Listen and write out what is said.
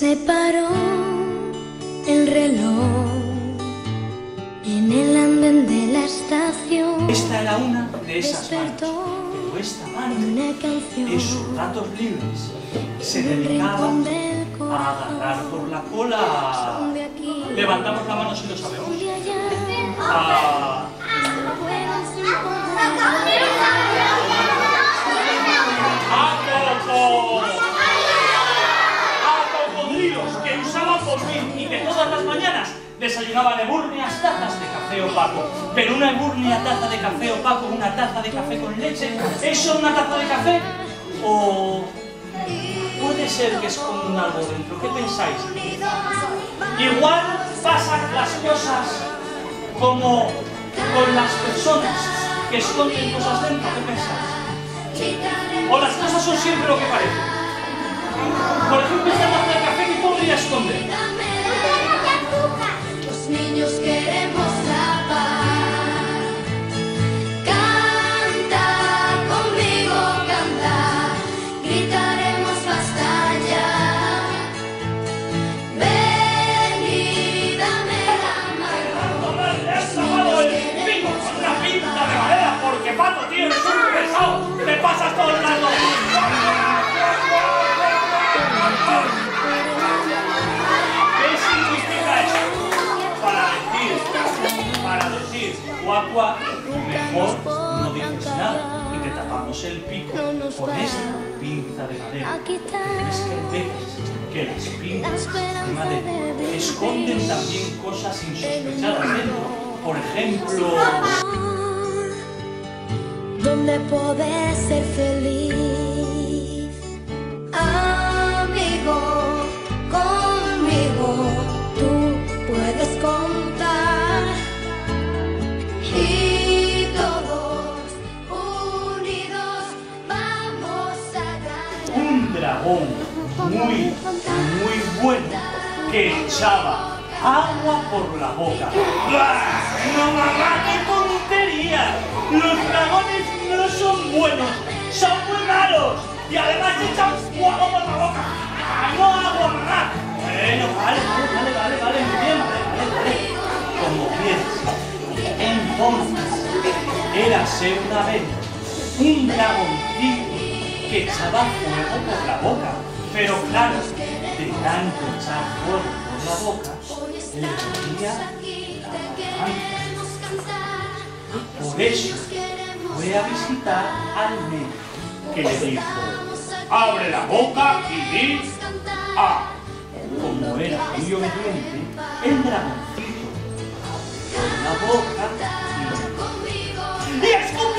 Se paró el reloj en el andén de la estación. Esta era una de esas manos, pero esta mano, en sus ratos libres, se dedicaba a agarrar por la cola. Levantamos la mano si lo sabemos. Que usaban por fin y que todas las mañanas desayunaban ebúrneas tazas de café opaco. Pero una ebúrnea taza de café opaco, una taza de café con leche, ¿eso una taza de café? ¿O puede ser que esconde algo dentro? ¿Qué pensáis? Igual pasan las cosas como con las personas que esconden cosas dentro. ¿Qué pensáis? ¿O las cosas son siempre lo que parecen? Por ejemplo, esta taza de café, ¿qué podría esconder? Los niños queremos la paz. Canta conmigo, canta. Gritaremos basta ya. Ven y dame la mano. ¡Esa mano del pico con una pinta de madera! Porque Pato, tío, eres un pesado. ¡Te pasas todo el rato! ¿Qué significa eso? Para decir, guagua, mejor no dices nada y te tapamos el pico con esta pinza de madera. Es que hay veces que las pinzas de madera esconden también cosas insospechadas dentro. Por ejemplo, donde poder ser feliz, amigo, conmigo tú puedes contar y todos unidos vamos a ganar. un dragón muy bueno que echaba agua por la boca. ¡Bah! ¡No, mamá, qué tontería! Los dragones no son buenos, son muy malos y además echan agua por la boca. ¡Ah, no agua, mamá! Bueno, vale, muy bien, vale. Como quieras. Entonces, érase una vez un dragoncito que echaba fuego por la boca. Pero claro, de tanto echar fuego por la boca, le dolía la garganta. Por eso fue a visitar al médico, que le dijo: abre la boca y di A. Como era muy obediente, el dragoncito abrió la boca y es como